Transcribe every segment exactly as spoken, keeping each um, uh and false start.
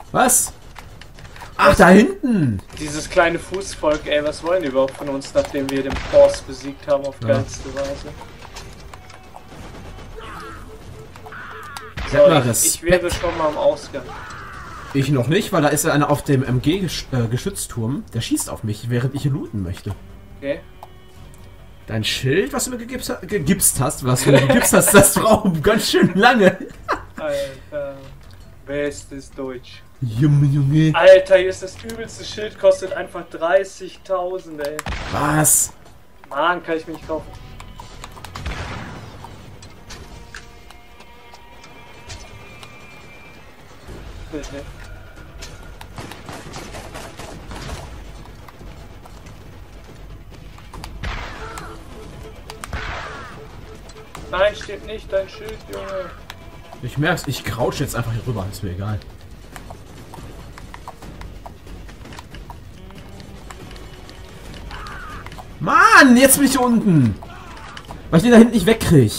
Was? Ach, da hinten! Dieses kleine Fußvolk, ey, was wollen die überhaupt von uns, nachdem wir den Boss besiegt haben auf Ja. geilste Weise? Sag mal ich, Respekt. ich wäre schon mal am Ausgang. Ich noch nicht, weil da ist einer auf dem M G-Geschützturm. Der schießt auf mich, während ich looten möchte. Okay. Dein Schild, was du mir gegipst, gegipst hast, was du mir gegipst hast, das Raum ganz schön lange. Alter, bestes Deutsch. Junge, Junge. Alter, hier ist das übelste Schild, kostet einfach dreißigtausend, ey. Was? Mann, kann ich mir nicht kaufen. Bitte. Nein, steht nicht dein Schild, Junge. Ich merk's, ich crouch jetzt einfach hier rüber, ist mir egal. Mann, jetzt bin ich hier unten. Weil ich den da hinten nicht wegkrieg.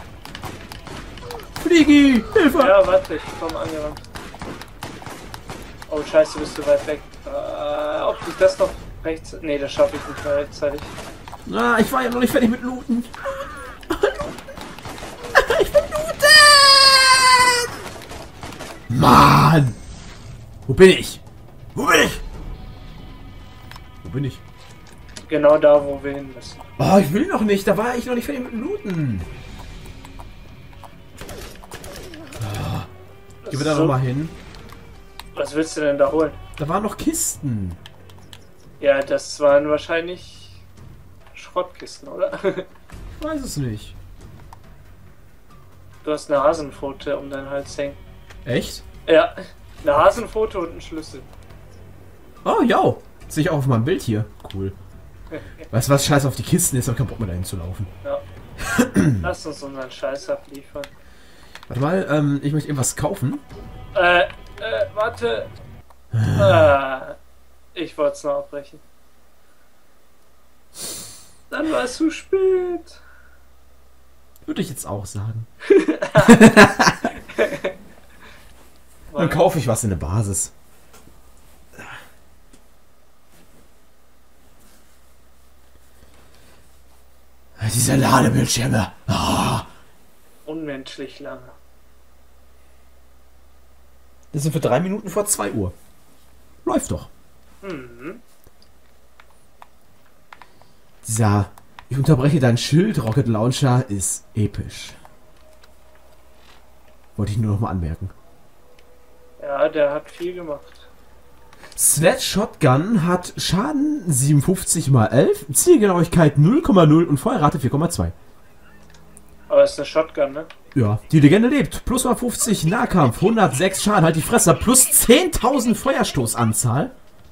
Fliegi, Hilfe! Ja, warte, ich komm angerannt. Oh, scheiße, bist du weit weg. Äh, ob ich das noch rechts... Nee, das schaffe ich nicht mehr rechtzeitig. Ah, ich war ja noch nicht fertig mit Looten. Ich bin looten! Mann! Wo bin ich? Wo bin ich? Wo bin ich? Genau da, wo wir hin müssen. Oh, ich will noch nicht. Da war ich noch nicht fertig mit Looten. Oh, gehen wir da So, noch mal hin. was willst du denn da holen? Da waren noch Kisten. Ja, das waren wahrscheinlich Schrottkisten, oder? Ich weiß es nicht. Du hast eine Hasenpfote um deinen Hals hängen. Echt? Ja, eine Hasenpfote und einen Schlüssel. Oh, ja. Sehe ich auch auf meinem Bild hier. Cool. Weißt du was? Scheiß auf die Kisten. Jetzt hab ich keinen Bock mehr dahin zu laufen. Ja. Lass uns unseren Scheiß abliefern. Warte mal, ähm, ich möchte irgendwas kaufen. Äh, äh, warte. Äh, ich wollte es noch abbrechen. Dann war es zu spät. Würde ich jetzt auch sagen. Dann kaufe ich was in der Basis. Diese Ladebildschirme. Ah. Unmenschlich lange. Das sind für drei Minuten vor zwei Uhr. Läuft doch. Mhm. Dieser, ich unterbreche dein Schild, Rocket Launcher, ist episch. Wollte ich nur noch mal anmerken. Ja, der hat viel gemacht. Sledge Shotgun hat Schaden siebenundfünfzig mal elf, Zielgenauigkeit null Komma null und Feuerrate vier Komma zwei. Aber es ist eine Shotgun, ne? Ja, die Legende lebt. Plus mal fünfzig Nahkampf, hundertsechs Schaden, halt die Fresse. Plus zehntausend Feuerstoßanzahl.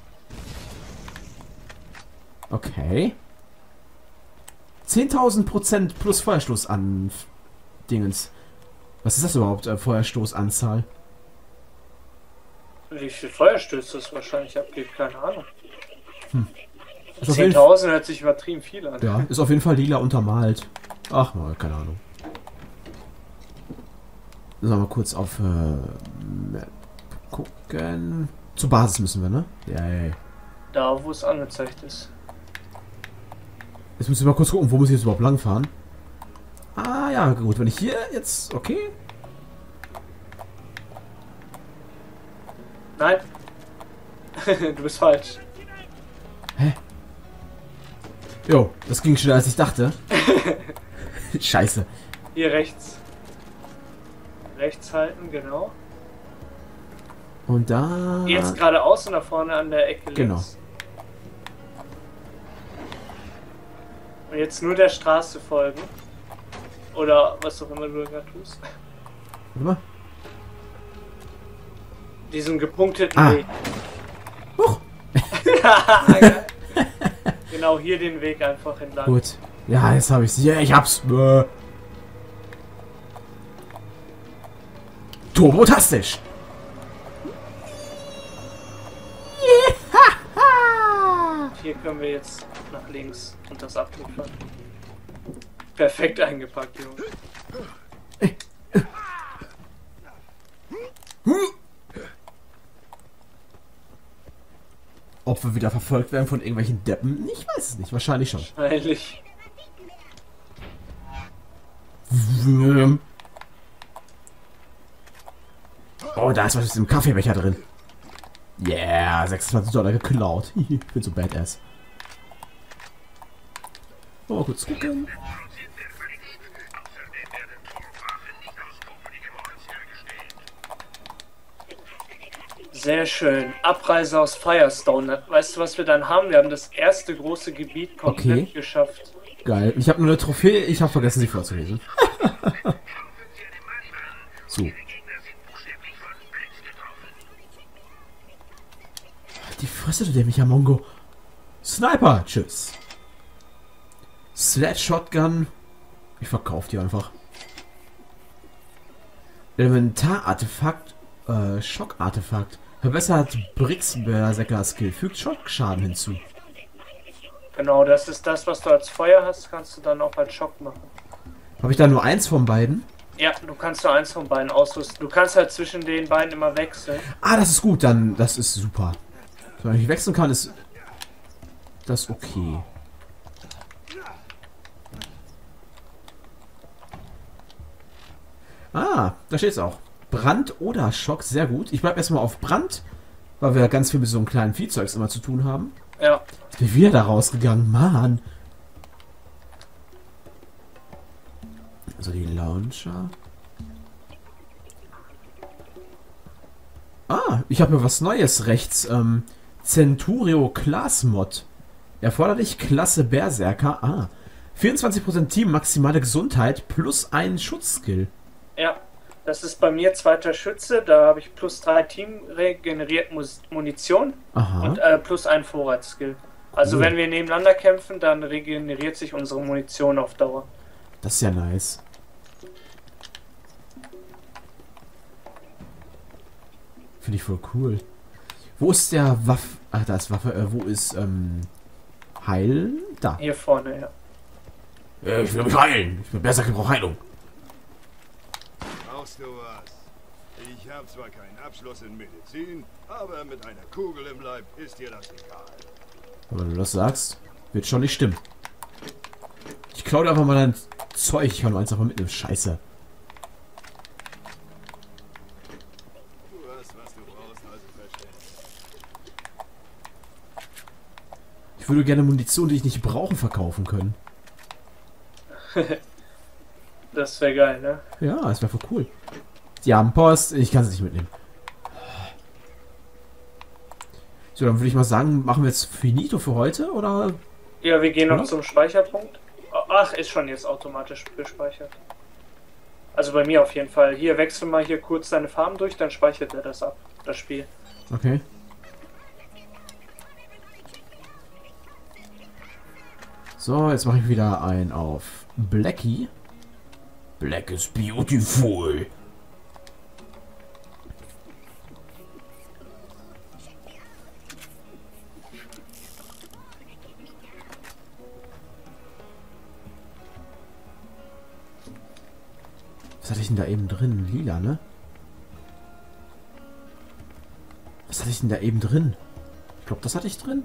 Okay. zehntausend Prozent plus Feuerstoß an Dingens. Was ist das überhaupt, äh, Feuerstoßanzahl? Wie viel Feuerstöße es wahrscheinlich abgibt, keine Ahnung. Hm. Ist auf jeden Fall- zehntausend hört sich übertrieben viel an. Ja, ist auf jeden Fall lila untermalt. Ach mal, keine Ahnung. Sollen wir mal kurz auf äh, Map gucken. Zur Basis müssen wir, ne? Yay. Da, wo es angezeigt ist. Jetzt müssen wir mal kurz gucken, wo muss ich jetzt überhaupt lang fahren? Ah ja, gut, wenn ich hier jetzt... Okay. Nein. Du bist falsch. Hä? Jo, das ging schneller als ich dachte. Scheiße. Hier rechts. Rechts halten, genau. Und da... Jetzt geradeaus und da vorne an der Ecke links. Genau. Und jetzt nur der Straße folgen. Oder was auch immer du gerade tust. Warte mal. Diesem gepunkteten Ah. Weg. Huch. Geil. Genau hier den Weg einfach entlang. Gut. Ja, jetzt habe ich sie. Ja, ich hab's. Äh. Turbotastisch. Hier können wir jetzt nach links und das abliefern. Perfekt eingepackt, Junge. Ob wir wieder verfolgt werden von irgendwelchen Deppen? Ich weiß es nicht. Wahrscheinlich schon. Wahrscheinlich. Oh, da ist was im Kaffeebecher drin. Yeah, sechsundzwanzig Dollar geklaut. Ich bin so badass. Oh, kurz gucken. Sehr schön. Abreise aus Firestone. Weißt du, was wir dann haben? Wir haben das erste große Gebiet komplett Okay. geschafft. Geil. Ich habe nur eine Trophäe. Ich habe vergessen, sie vorzulesen. So. Die Fresse, du dämlicher Mongo. Sniper. Tschüss. Sledge Shotgun. Ich verkaufe die einfach. Elementarartefakt. Äh, Schockartefakt. Verbessert Bricks Berserker Skill. Fügt Schockschaden hinzu. Genau, das ist das, was du als Feuer hast, kannst du dann auch als Schock machen. Habe ich da nur eins von beiden? Ja, du kannst nur eins von beiden ausrüsten. Du kannst halt zwischen den beiden immer wechseln. Ah, das ist gut. Dann, das ist super. Wenn ich wechseln kann, ist das okay. Ah, da steht es auch. Brand oder Schock, sehr gut. Ich bleibe erstmal auf Brand, weil wir ganz viel mit so einem kleinen Viehzeugs immer zu tun haben. Ja. Jetzt bin ich wieder da rausgegangen, Mann. Also die Launcher. Ah, ich habe mir was Neues rechts. Ähm, Centurio Class Mod. Erforderlich Klasse Berserker. Ah. vierundzwanzig Prozent Team, maximale Gesundheit plus einen Schutzskill. Ja. Das ist bei mir zweiter Schütze. Da habe ich plus drei Team regeneriert Mus Munition. Aha. Und äh, plus ein Vorratsskill. Also Cool. wenn wir nebeneinander kämpfen, dann regeneriert sich unsere Munition auf Dauer. Das ist ja nice. Finde ich voll cool. Wo ist der Waff... Ach, da ist Waffe. Äh, wo ist, ähm... Heilen? Da. Hier vorne, ja. Äh, ich will mich heilen. Ich bin Berserker, brauche Heilung. Brauchst du was? Ich habe zwar keinen Abschluss in Medizin, aber mit einer Kugel im Leib ist dir das egal. Aber wenn du das sagst, wird schon nicht stimmen. Ich klaue dir einfach mal dein Zeug. Ich kann nur eins davon mitnehmen. Scheiße. Du hast, was du brauchst, also verstehst. Ich würde gerne Munition, die ich nicht brauche, verkaufen können. Das wäre geil, ne? Ja, das wäre voll cool. Die haben Post. Ich kann es nicht mitnehmen. So, dann würde ich mal sagen, machen wir jetzt Finito für heute, oder? Ja, wir gehen noch Ja. zum Speicherpunkt. Ach, ist schon jetzt automatisch gespeichert. Also bei mir auf jeden Fall. Hier, wechsel mal hier kurz deine Farben durch, dann speichert er das ab, das Spiel. Okay. So, jetzt mache ich wieder ein auf Blackie. Black is beautiful. Was hatte ich denn da eben drin? Lila, ne? Was hatte ich denn da eben drin? Ich glaube, das hatte ich drin.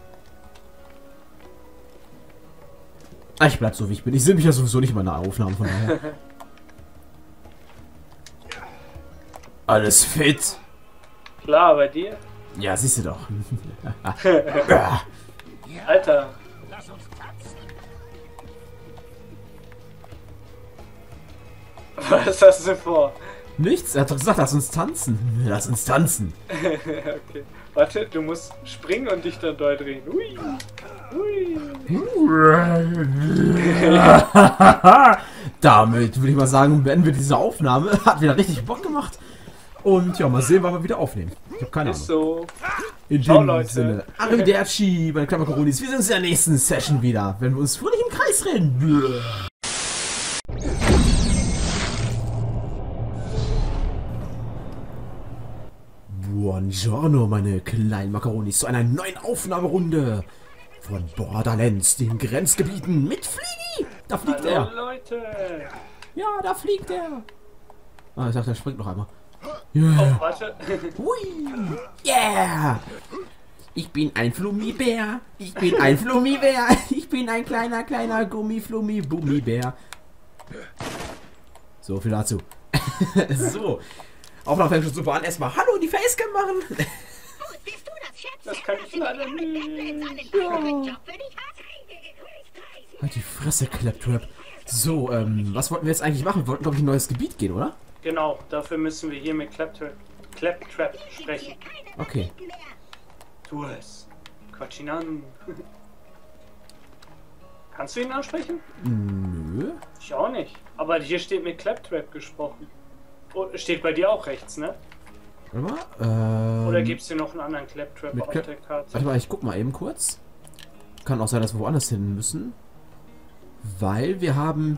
Ah, ich bleib so, wie ich bin. Ich sehe mich ja sowieso nicht in meiner Aufnahme, von daher. Alles fit. Klar, bei dir? Ja, siehst du doch. Alter. Was hast du vor? Nichts, er hat doch gesagt, lass uns tanzen. Lass uns tanzen. Okay. Warte, du musst springen und dich dann dort drehen. Ui. Ui. Damit würde ich mal sagen, beenden wir diese Aufnahme. Hat wieder richtig Bock gemacht. Und ja, mal sehen, wann wir wieder aufnehmen. Ich habe keine Ist Ahnung. so. In Ciao, dem Leute. Sinne. Arrivederci, meine Klammerkoronis. Wir sehen uns in der nächsten Session wieder, wenn wir uns fröhlich im Kreis drehen. Bläh. Buongiorno, meine kleinen Makaronis, zu einer neuen Aufnahmerunde von Borderlands, den Grenzgebieten mit Fliegi. Da fliegt Hallo er. Leute. Ja, da fliegt er. Ah, ich dachte, er springt noch einmal. Oh, Ja. warte. Hui. Yeah. Ich bin ein Flummibär. Ich bin ein Flummibär. Ich bin ein kleiner, kleiner Gummi-Flummi-Bummibär. So, viel dazu. So. Aufnahme fängt schon super an. Erstmal Hallo in die Facecam machen. Das kann ich leider nicht. Ja. Halt die Fresse, Claptrap. So, ähm, was wollten wir jetzt eigentlich machen? Wir wollten, glaube ich, ein neues Gebiet gehen, oder? Genau, dafür müssen wir hier mit Claptrap, Claptrap sprechen. Okay. Tu es. Quatsch ihn an. Kannst du ihn ansprechen? Nö. Ich auch nicht. Aber hier steht mit Claptrap gesprochen. Oh, steht bei dir auch rechts, ne? Warte mal. Ähm, Oder gibt es hier noch einen anderen Claptrap mit auf Clap- der Karte? Warte mal, ich guck mal eben kurz. Kann auch sein, dass wir woanders hin müssen. Weil wir haben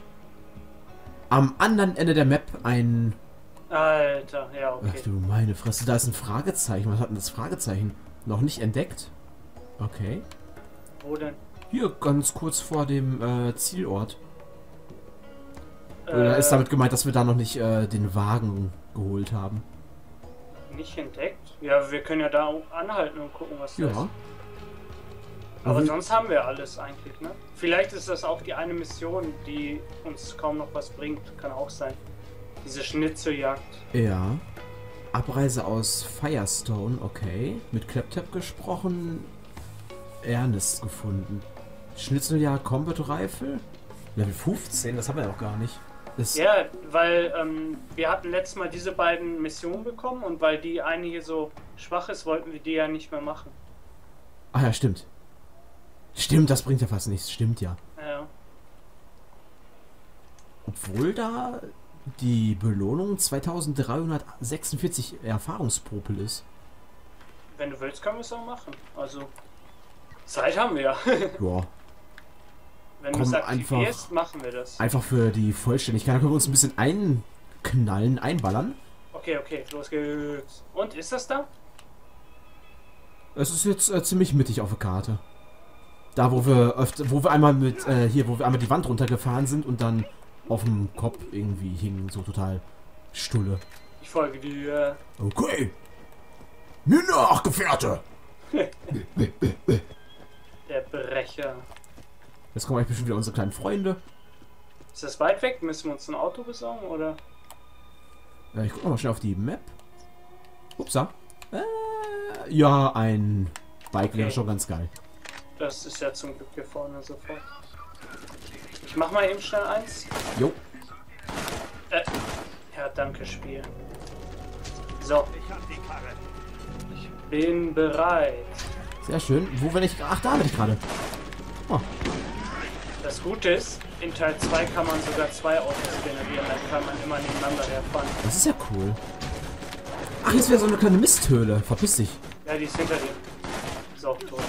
am anderen Ende der Map ein... Alter, ja, okay. Ach du meine Fresse, da ist ein Fragezeichen. Was hat denn das Fragezeichen? Noch nicht entdeckt? Okay. Wo denn? Hier, ganz kurz vor dem äh, Zielort. Äh, Oder ist damit gemeint, dass wir da noch nicht äh, den Wagen geholt haben? Nicht entdeckt? Ja, wir können ja da auch anhalten und gucken, was das ist. Ja. Aber Mhm. sonst haben wir alles eigentlich, ne? Vielleicht ist das auch die eine Mission, die uns kaum noch was bringt. Kann auch sein. Diese Schnitzeljagd. Ja. Abreise aus Firestone, okay. Mit Claptrap gesprochen. Ernest gefunden. Schnitzeljagd Combat Rifle. Level fünfzehn, das haben wir ja noch gar nicht. Das Ja, weil ähm, wir hatten letztes Mal diese beiden Missionen bekommen und weil die eine hier so schwach ist, wollten wir die ja nicht mehr machen. Ach ja, stimmt. Stimmt, das bringt ja fast nichts. Stimmt ja. Ja. Obwohl da die Belohnung zweitausenddreihundertsechsundvierzig Erfahrungspopel ist. Wenn du willst, können wir es auch machen. Also, Zeit haben wir ja. Ja. Wenn du Komm, es aktivierst, einfach- machen wir das. Einfach für die Vollständigkeit. Da können wir uns ein bisschen einknallen, einballern. Okay, okay, los geht's. Und, ist das da? Es ist jetzt äh, ziemlich mittig auf der Karte. Da, wo wir öfter, wo wir einmal mit, äh, hier, wo wir einmal die Wand runtergefahren sind und dann auf dem Kopf irgendwie hingen, so total stulle. Ich folge dir. Okay. Mir nach, Gefährte! Der Brecher. Jetzt kommen eigentlich bestimmt wieder unsere kleinen Freunde. Ist das weit weg? Müssen wir uns ein Auto besorgen, oder? Äh, ich guck mal schnell auf die Map. Upsa. Äh, ja, ein Bike wäre Okay. schon ganz geil. Das ist ja zum Glück hier vorne sofort. Ich mach mal eben schnell eins. Jo. Äh, ja, danke, Spiel. So, Ich hab die Karre. ich bin bereit. Sehr schön. Wo bin ich? Ach, da bin ich gerade. Oh, Das Gute ist, in Teil zwei kann man sogar zwei Autos generieren, dann kann man immer nebeneinander herfahren. das ist ja cool. Ach, jetzt wäre so eine kleine Misthöhle. Verpiss dich. Ja, die ist hinter dir. Ist auch tot.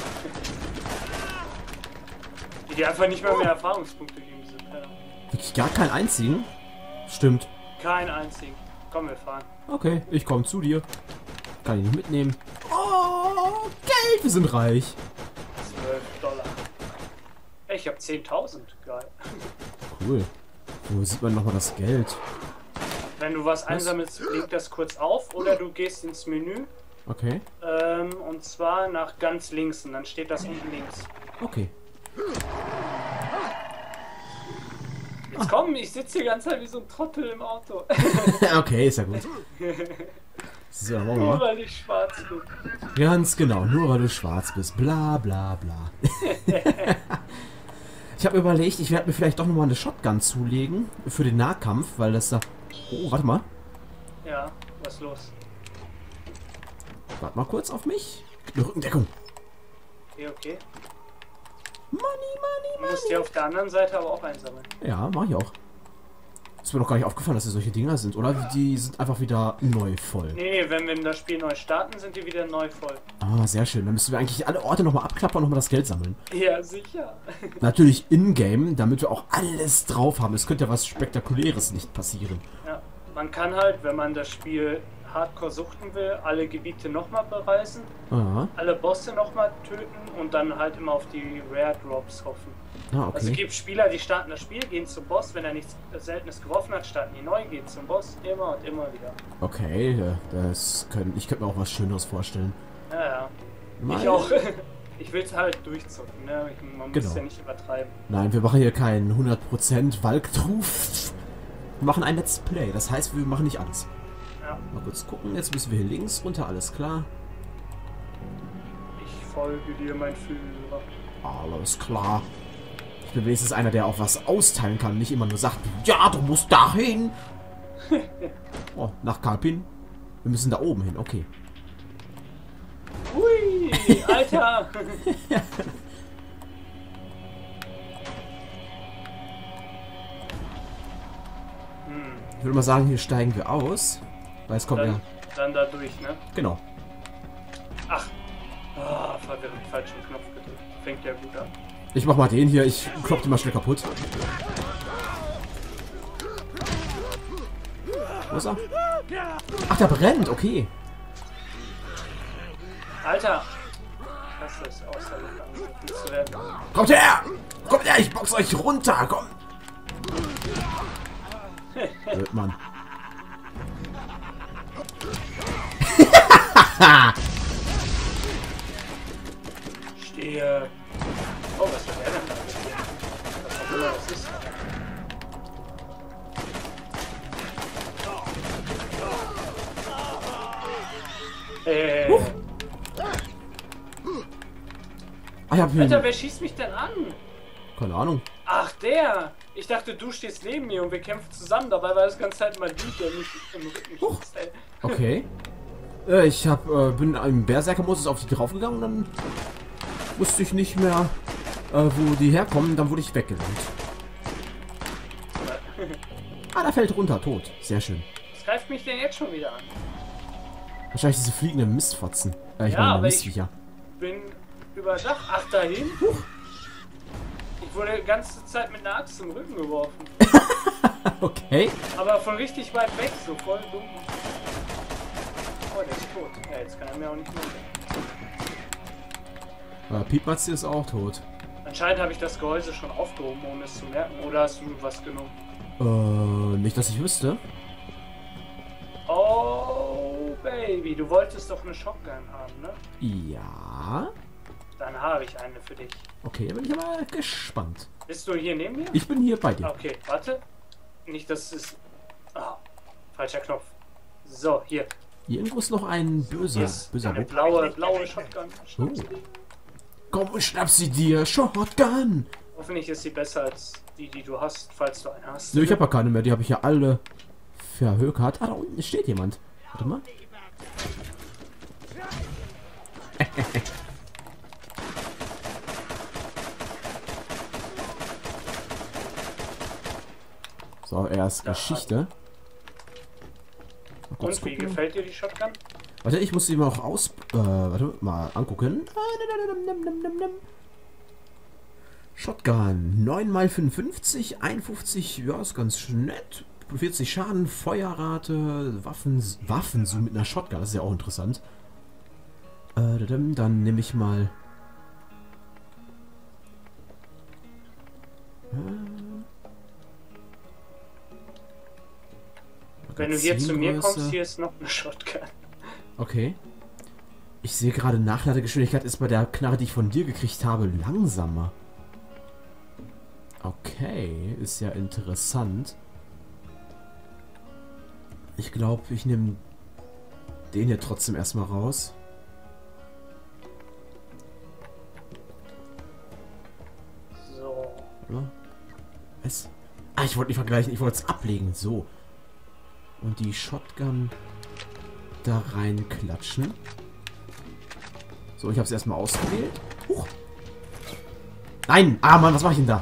Die dir einfach nicht mehr mehr Erfahrungspunkte geben, diese Penner. Wirklich gar keinen einzigen? Stimmt. Kein einzigen. Komm, wir fahren. Okay, ich komme zu dir. Kann ich nicht mitnehmen. Oh, Geld, wir sind reich. zwölf Dollar. Ey, ich hab zehntausend. Geil. Cool. Wo sieht man nochmal das Geld? Wenn du was einsammelst, blinkt das kurz auf oder du gehst ins Menü. Okay, Ähm, und zwar nach ganz links und dann steht das unten links. okay. Jetzt komm, ich sitze die ganze Zeit wie so ein Trottel im Auto. Okay, ist ja gut. So, wollen wir Nur mal. weil ich schwarz bin. Ganz genau, nur weil du schwarz bist. Bla bla bla. Ich habe überlegt, ich werde mir vielleicht doch nochmal eine Shotgun zulegen für den Nahkampf, weil das da... Oh, warte mal. Ja, was ist los? Warte mal kurz auf mich. Eine Rückendeckung. Okay, okay. Money, money, Du musst die auf der anderen Seite aber auch einsammeln. Ja, mach ich auch. Ist mir doch gar nicht aufgefallen, dass das solche Dinger sind, oder? Die sind einfach wieder neu voll. Nee, nee, wenn wir das Spiel neu starten, sind die wieder neu voll. Ah, sehr schön. Dann müssen wir eigentlich alle Orte nochmal abklappern und nochmal das Geld sammeln. Ja, sicher. Natürlich in-game, damit wir auch alles drauf haben. Es könnte ja was Spektakuläres nicht passieren. Ja, man kann halt, wenn man das Spiel hardcore suchten will, alle Gebiete nochmal bereisen, Ah, alle Bosse nochmal töten und dann halt immer auf die Rare Drops hoffen. ah Also es okay. gibt Spieler, die starten das Spiel, gehen zum Boss, wenn er nichts Seltenes geworfen hat, starten die neu, gehen zum Boss, immer und immer wieder. Okay, ja, das können, ich könnte mir auch was Schöneres vorstellen. Ja, ja. Mal. Ich auch. Ich will es halt durchzocken, ne? Ich, man muss Genau. es ja nicht übertreiben. Nein, wir machen hier keinen hundert Prozent Walkthrough. Wir machen ein Let's Play. Das heißt, wir machen nicht alles. Ja. Mal kurz gucken. Jetzt müssen wir hier links runter. Alles klar. Ich folge dir, mein Führer. Alles klar. Ich bin wenigstens einer, der auch was austeilen kann. Nicht immer nur sagt, ja, du musst dahin. Oh, nach Karpin. Wir müssen da oben hin. Okay. Hui, Alter! hm, Ich würde mal sagen, hier steigen wir aus. Weil es kommt dann, ja... dann da durch, ne? Genau. Ach. Ah, verwirrend, falschen Knopf gedrückt. Fängt ja gut an. Ich mach mal den hier. Ich klopp den mal schnell kaputt. Wo ist er? Ach, der brennt. Okay. Alter! Das ist aus der Luft angegriffen zu werden. Kommt her! Kommt her! Ich box euch runter! Komm! Blöd, Mann. Stehe. Oh, was war der denn da? Was auch immer das ist. Äh. Huch. Ah, ich hab hier... Alter, wer schießt mich denn an? Keine Ahnung. Ach, der! Ich dachte, du stehst neben mir und wir kämpfen zusammen. Dabei war das ganze Zeit mal die, der mich im Rücken Huch. schießt, ey. Okay. Äh, ich hab, äh, bin im Berserker-Modus auf die draufgegangen und dann wusste ich nicht mehr, äh, wo die herkommen. Dann wurde ich weggelenkt. Ah, da fällt runter, tot. Sehr schön. Was greift mich denn jetzt schon wieder an? Wahrscheinlich diese fliegenden Mistfotzen. Äh, ich Ja, meine aber ich- Mistviecher. Bin über Dach. Ach, dahin? Huch. Ich wurde die ganze Zeit mit einer Axt im Rücken geworfen. Okay. Aber von richtig weit weg, so voll dunkel. Oh, der ist tot. Ja, jetzt kann er mir auch nicht mehr sehen. Äh, Piepmatzi ist auch tot. Anscheinend habe ich das Gehäuse schon aufgehoben, ohne es zu merken. Oder hast du was genommen? Äh, nicht, dass ich wüsste. Oh, Baby, du wolltest doch eine Shotgun haben, ne? Ja. Dann habe ich eine für dich. Okay, da bin ich aber gespannt. Bist du hier neben mir? Ich bin hier bei dir. Okay, warte. Nicht, dass es... Ah, falscher Knopf. So, hier. Hier irgendwo ist noch ein böser, Hier ist böser eine Bock. blaue, blaue Shotgun. Oh. Komm und schnapp sie dir. Shotgun. Hoffentlich ist sie besser als die, die du hast, falls du eine hast. Nö, ich habe ja keine mehr. Die habe ich ja alle verhökert. Ah, da unten steht jemand. Warte mal. So, erst Geschichte. Mal kurz Und wie gucken. gefällt dir die Shotgun? Warte, ich muss sie mal auch aus... Äh, warte, mal angucken. Shotgun. neun mal fünfundfünfzig, einundfünfzig, ja, ist ganz nett. vierzig Schaden, Feuerrate, Waffen... Waffenzoom mit einer Shotgun, das ist ja auch interessant. Äh, dann nehme ich mal... Wenn du hier zu mir Magazingröße. kommst, hier ist noch eine Shotgun. Okay. Ich sehe gerade, Nachladegeschwindigkeit ist bei der Knarre, die ich von dir gekriegt habe, langsamer. Okay, ist ja interessant. Ich glaube, ich nehme den hier trotzdem erstmal raus. So. Oder? Was? Ah, ich wollte nicht vergleichen, ich wollte es ablegen. So. Und die Shotgun da reinklatschen. So, ich habe es erstmal ausgewählt. Huch. Nein! Ah, Mann, was mache ich denn da?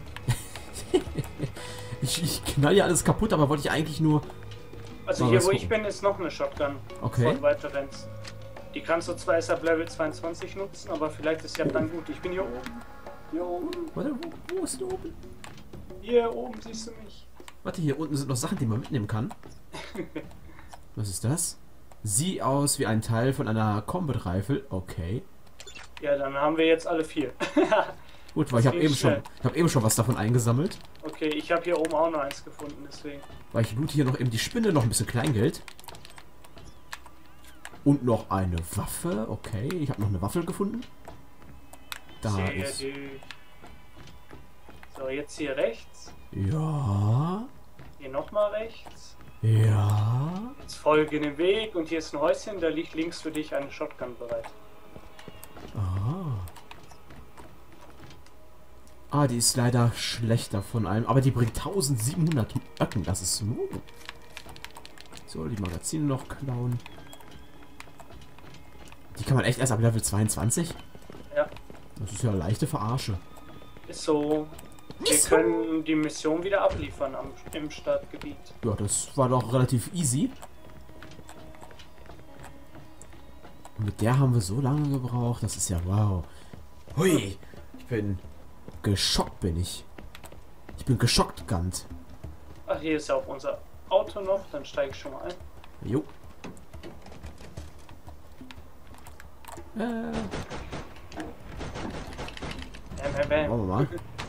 ich, ich knall ja alles kaputt, aber wollte ich eigentlich nur... Also Mal hier, was wo ich gucken. bin, ist noch eine Shotgun. Okay. Von Weiterenz. Die kannst du zwar erst ab Level zweiundzwanzig nutzen, aber vielleicht ist ja dann gut. Ich bin hier oben. Hier oben. Warte, wo, wo ist du oben? Hier oben siehst du mich. Warte, hier unten sind noch Sachen, die man mitnehmen kann. Was ist das? Sieh aus wie ein Teil von einer Combat Rifle. Okay. Ja, dann haben wir jetzt alle vier. Gut, weil ich habe ging eben schon, schnell. ich habe eben schon was davon eingesammelt. Okay, ich habe hier oben auch noch eins gefunden, deswegen. Weil ich loote hier noch eben die Spinne, noch ein bisschen Kleingeld. Und noch eine Waffe. Okay, ich habe noch eine Waffe gefunden. Da Sehr ist... gut. So, jetzt hier rechts. Ja. Hier nochmal rechts. Ja. Jetzt folge den Weg und hier ist ein Häuschen, da liegt links für dich eine Shotgun bereit. Ah. Ah, die ist leider schlechter von allem. Aber die bringt eintausendsiebenhundert Öcken. Das ist so. So, die Magazine noch klauen. Die kann man echt erst ab Level zweiundzwanzig? Ja. Das ist ja eine leichte Verarsche. Ist so. Wir können die Mission wieder abliefern am, im Startgebiet. Ja, das war doch relativ easy. Und mit der haben wir so lange gebraucht. Das ist ja wow. Hui. Ich bin geschockt, bin ich. Ich bin geschockt, Gant. Ach, hier ist ja auch unser Auto noch. Dann steige ich schon mal ein. Jo. Äh. Bam, bam, bam. Wollen wir mal.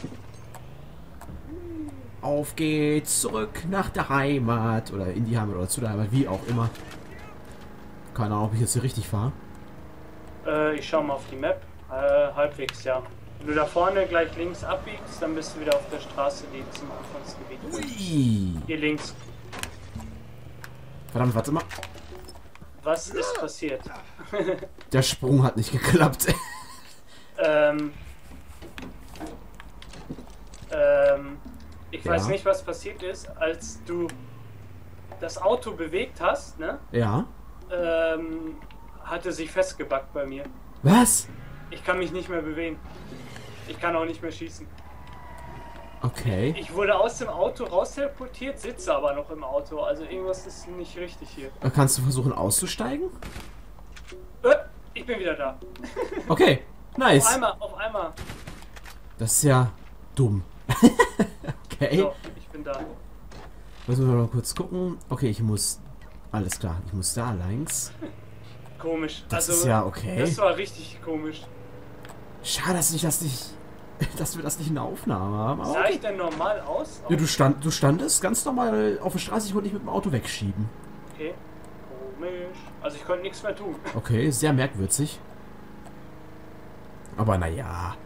Auf geht's zurück nach der Heimat. Oder in die Heimat oder zu der Heimat, wie auch immer. Keine Ahnung, ob ich jetzt hier richtig fahre. Äh, ich schau mal auf die Map. Äh, halbwegs, ja. Wenn du da vorne gleich links abbiegst, dann bist du wieder auf der Straße, die zum Anfangsgebiet führt. Ui. Hier links. Verdammt, warte mal. Was ist passiert? Der Sprung hat nicht geklappt. ähm. Ähm. Ich Ja. weiß nicht, was passiert ist, als du das Auto bewegt hast, ne? Ja. Ähm. Hatte sich festgebackt bei mir. Was? Ich kann mich nicht mehr bewegen. Ich kann auch nicht mehr schießen. Okay. Ich wurde aus dem Auto raus teleportiert, sitze aber noch im Auto. Also irgendwas ist nicht richtig hier. Kannst du versuchen auszusteigen? Äh, ich bin wieder da. Okay. Nice. Auf einmal, auf einmal. Das ist ja dumm. Okay. So, ich bin da. Müssen wir mal kurz gucken. Okay, ich muss... Alles klar, ich muss da längs. Komisch. Das also, ist ja okay. Das war richtig komisch. Schade, dass ich das nicht... Dass wir das nicht in der Aufnahme haben. Aber Sah okay. ich denn normal aus? Ja, du, stand, du standest ganz normal auf der Straße. Ich wollte dich mit dem Auto wegschieben. Okay. Komisch. Also ich konnte nichts mehr tun. Okay, sehr merkwürdig. Aber naja.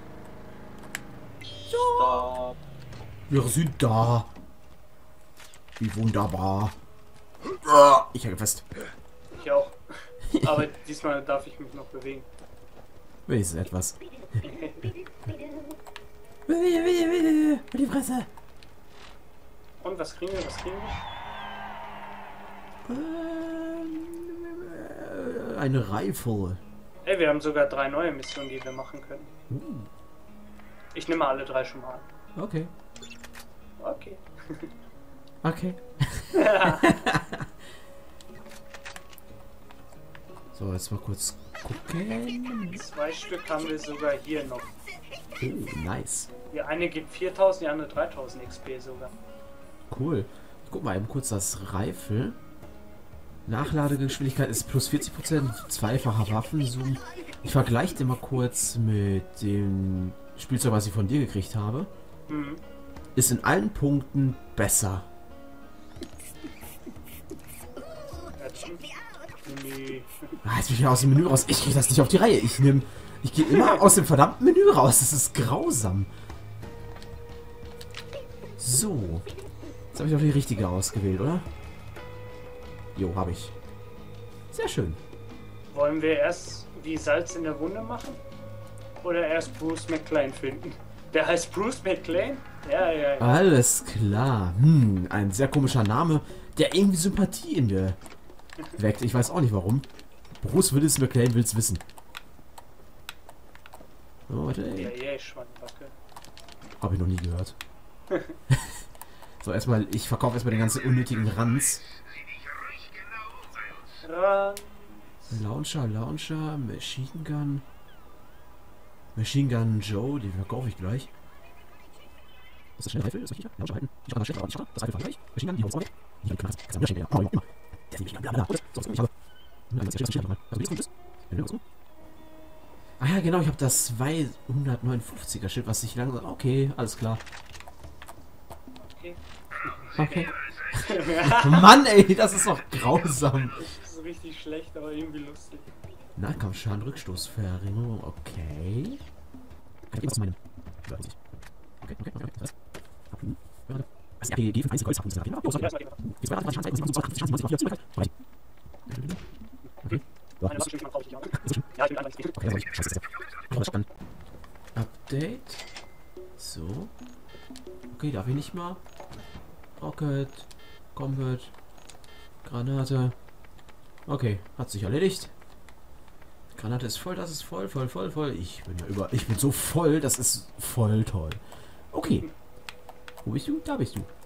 Stop. Wir sind da. Wie wunderbar. Ich hänge fest. Ich auch. Aber diesmal darf ich mich noch bewegen. Wenigstens etwas. Die Fresse. Und was kriegen wir? Was kriegen wir? Ähm, Eine Rifle. Ey, wir haben sogar drei neue Missionen, die wir machen können. Uh, Ich nehme alle drei schon mal an. okay. Okay. Okay. So, jetzt mal kurz gucken. Zwei Stück haben wir sogar hier noch. Oh, nice. Die eine gibt viertausend, die andere dreitausend X P sogar. Cool. Ich guck mal eben kurz das Rifle. Nachladegeschwindigkeit ist plus vierzig Prozent, zweifacher Waffenzoom. Ich vergleiche den mal kurz mit dem Spielzeug, was ich von dir gekriegt habe. Mhm. Ist in allen Punkten besser. Nee. Ah, jetzt bin ich wieder aus dem Menü raus. Ich kriege das nicht auf die Reihe. Ich nehme, ich gehe immer aus dem verdammten Menü raus. Das ist grausam. So. Jetzt habe ich doch die richtige ausgewählt, oder? Jo, habe ich. Sehr schön. Wollen wir erst die Salz in der Wunde machen? Oder erst Bruce McLean finden? Der heißt Bruce McLean? Ja, ja, ja. Alles klar. Hm, ein sehr komischer Name, der irgendwie Sympathie in mir weckt. Ich weiß auch nicht warum. Bruce Willis McLean will's wissen. Oh, warte, ey. Ja, ja, Schweinebacke. Habe ich noch nie gehört. So, erstmal, ich verkaufe erstmal den ganzen unnötigen Ranz. Ran. Launcher, Launcher, Machine Gun. Machine Gun Joe, den verkaufe ich gleich. Ist das schnell Rifle? Ist das richtig? Launcher halten. Die Schraube schlecht, aber die Schraube. Das Rifle fahre ich gleich. Machine Gun, die Haus nicht. Ich habe die Kamera. Das ist wieder schnell. Oh, immer. Der ist nicht bla bla bla. So, ich habe. Ja, jetzt ist das nochmal. Also, wie das gut ist? Ja, gut. Ah ja, genau, ich habe das zweihundertneunundfünfziger Schild, was ich langsam... Okay, alles klar. Okay. Okay. Mann, ey, das ist doch grausam. Das ist richtig schlecht, aber irgendwie lustig. Nahkampfschaden, Rückstoßverringerung, okay. Kann ich etwas zu meinem... Ja, weiß ich. Okay, okay, okay. Das heißt... Harpun. Gerade. Was ist R P G für einzige Holz? Harpun. Ja, oh, sorry. Die zwei andere Schaden, sieben, acht, Schaden, sieben, vier, okay. Okay. Ja, Eine das Waffe schon drauf, ja. ist schon. Ja, ich bin einfach nicht. Okay, das war ich. Scheiße. Ich dann. Update. So. Okay, darf ich nicht mal. Rocket. Combat. Granate. Okay, hat sich erledigt. Granate ist voll, das ist voll, voll, voll, voll. Ich bin ja über. Ich bin so voll, das ist voll toll. Okay. Wo bist du? Da bist du.